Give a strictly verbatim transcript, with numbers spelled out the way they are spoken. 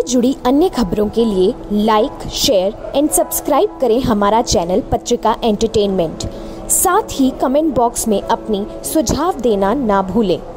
से जुड़ी अन्य खबरों के लिए लाइक, शेयर एंड सब्सक्राइब करें हमारा चैनल पत्रिका एंटरटेनमेंट। साथ ही कमेंट बॉक्स में अपनी सुझाव देना ना भूलें।